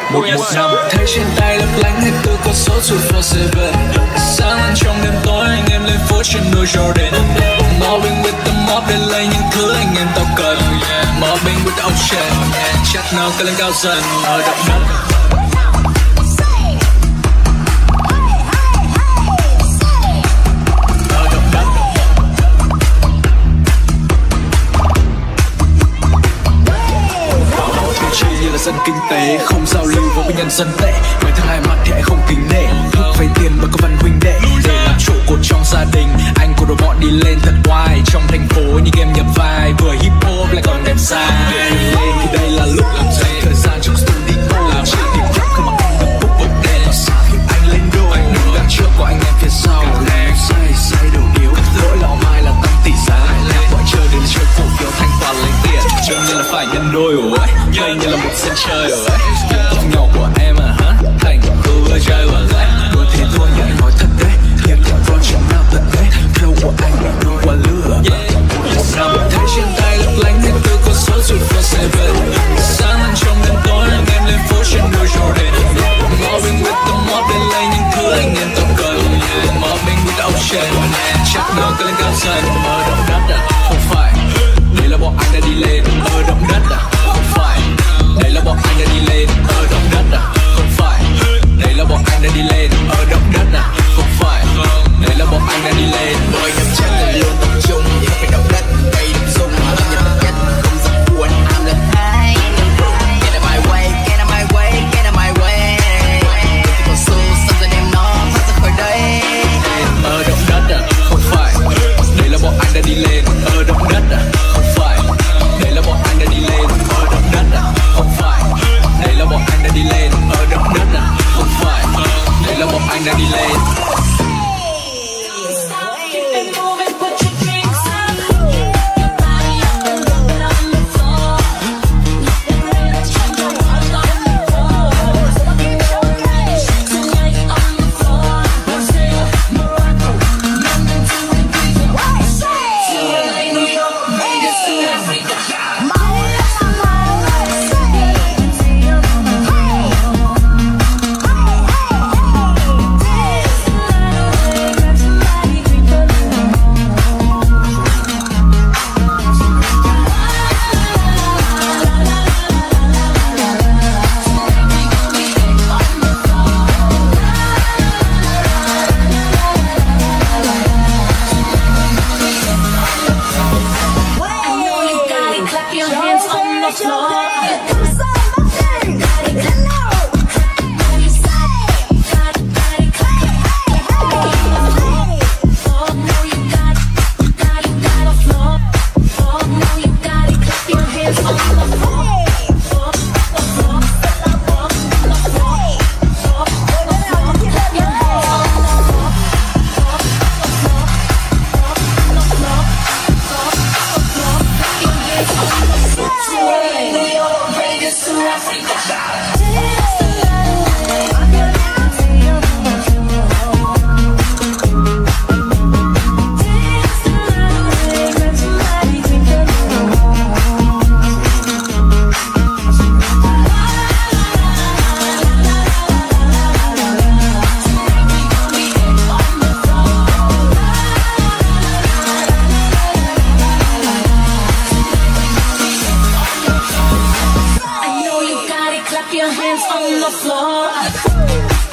một năm thấy trên tay lấp lánh hay tôi có số chuột for seven. Sáng ăn trong đêm tối anh em lên phố trên đôi Jordan. Mobbing with the mob để lấy những thứ anh em tao cần. Mobbing with the ocean, chắc nào cái lên cao dần ở động đất. Dân kinh tế không giao lưu với nhân dân tệ, người thứ hai mặt thì lại không kính nể, thức về tiền mà có văn huynh đệ để làm trụ cột trong gia đình. Anh của đội bọn đi lên thật oai trong thành phố như game nhập vai, vừa hip hop lại còn đẹp sai. Lên thì đây là lúc làm dây thời gian trong studio, chỉ tìm rap không mà anh được book một đêm. Sáng khi anh lên đôi đằng trước của anh em phía sau say đầu điếu, lỗi lọ mai là tăng tỷ giá. Bọn chơi đến chơi cổ phiếu thanh toán lấy tiền, chơi như là phải nhân đôi rồi. Đây như là một sân chơi rồi đấy. Tóc nhỏ của em à hả? Thành khu vừa chơi vừa đấy. Đua thì thua nhưng anh nói thật đấy. Hiệp theo con chuyện nào tận đấy. Flow của anh bị đua qua lửa. Nằm thấy trên tay lấp lánh nên tôi có số chuột for seven. Sáng ăn trong đêm tối anh em lên phố trên đôi Jordan. Mobbing with the mob để lấy những thứ anh em tao cần. Mobbing with the ocean, chắc nào cái lên cao dần. Ở động đất à? Không phải. Đây là bọn anh đã đi lên. Ở động đất à? Không phải. Đây là bọn anh đã đi lên. Ở động đất à? Không phải. Đây là bọn anh đã đi lên. Ở động đất à? Không phải. Đây là bọn anh đã đi lên. Bởi nhập chất là luôn tập trung, không phải động đất gây đâm rung. Nhập đất nhất không dám buồn. I'm the high. Get out my way, get out my way, get out my way. Còn xô xong rồi đem nó thoát ra khỏi đây. Ở động đất à? Không phải. Đây là bọn anh đã đi lên. Ở động đất à? Không phải. Đây là bọn anh đã đi lên. Ở động đất à? Không phải. Đây là bọn anh đã đi lên. Ở động đất à? Không phải. Đây là bọn anh đã đi lên. Clap your hands on the floor.